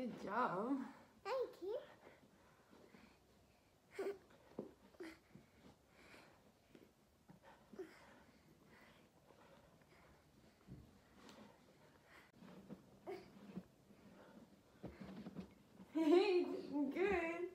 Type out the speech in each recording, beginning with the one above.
Good job. Thank you. Hey, good.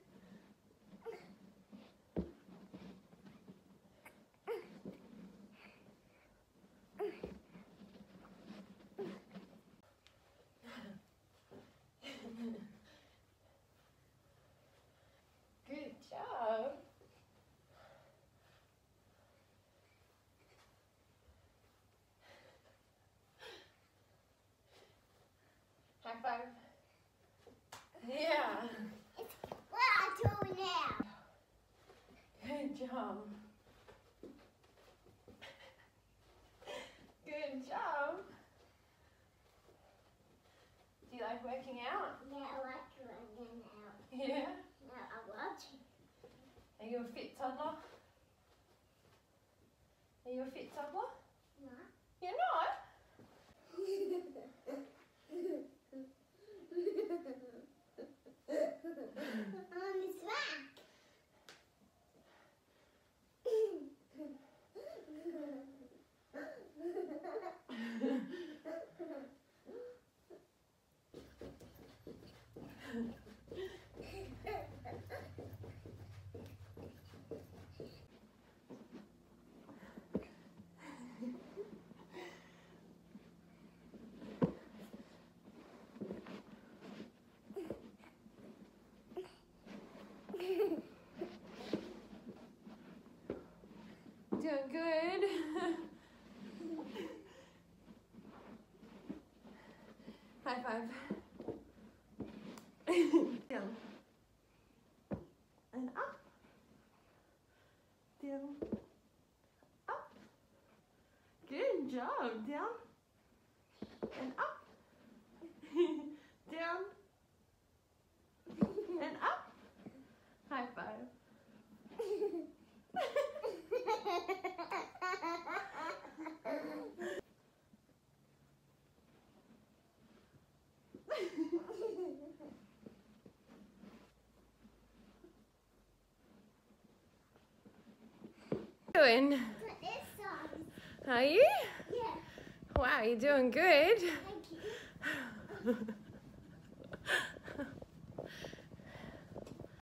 Good job. High five. Yeah. What I do now? Good job. Good job. Do you like working out? Yeah, I like running out. Yeah. Yeah, I want to. Are you a fit toddler? Are you a fit toddler? No. You're not? On his back. Doing good. High five. Down. And up. Down. Up. Good job. Down. And up. Down. And up. High five. Doing? Put this on. Are you? Yeah. Wow, you're doing good. Thank you.